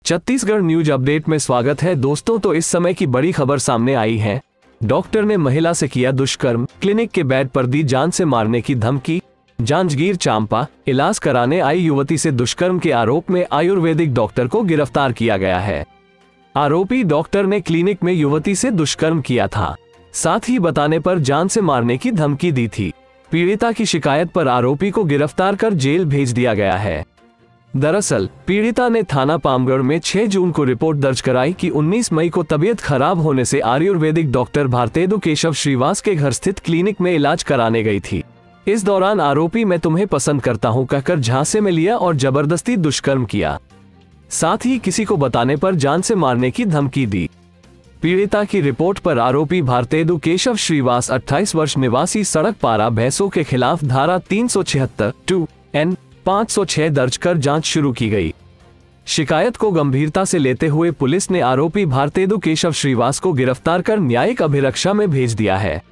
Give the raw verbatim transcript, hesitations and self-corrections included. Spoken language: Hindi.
छत्तीसगढ़ न्यूज अपडेट में स्वागत है दोस्तों। तो इस समय की बड़ी खबर सामने आई है। डॉक्टर ने महिला से किया दुष्कर्म, क्लिनिक के बेड पर दी जान से मारने की धमकी। जांजगीर चांपा इलाज कराने आई युवती से दुष्कर्म के आरोप में आयुर्वेदिक डॉक्टर को गिरफ्तार किया गया है। आरोपी डॉक्टर ने क्लिनिक में युवती से दुष्कर्म किया था, साथ ही बताने पर जान से मारने की धमकी दी थी। पीड़िता की शिकायत पर आरोपी को गिरफ्तार कर जेल भेज दिया गया है। दरअसल पीड़िता ने थाना पामगढ़ में छह जून को रिपोर्ट दर्ज कराई कि उन्नीस मई को तबीयत खराब होने से आयुर्वेदिक डॉक्टर भारतेदु केशव श्रीवास के घर स्थित क्लिनिक में इलाज कराने गई थी। इस दौरान आरोपी मैं तुम्हें पसंद करता हूं कहकर झांसे में लिया और जबरदस्ती दुष्कर्म किया, साथ ही किसी को बताने पर जान से मारने की धमकी दी। पीड़िता की रिपोर्ट पर आरोपी भारतेदु केशव श्रीवास अट्ठाईस वर्ष निवासी सड़क पारा भैंसों के खिलाफ धारा तीन सौ छिहत्तर टू एन पाँच सौ छह दर्ज कर जांच शुरू की गई। शिकायत को गंभीरता से लेते हुए पुलिस ने आरोपी भारतेदु केशव श्रीवास को गिरफ्तार कर न्यायिक अभिरक्षा में भेज दिया है।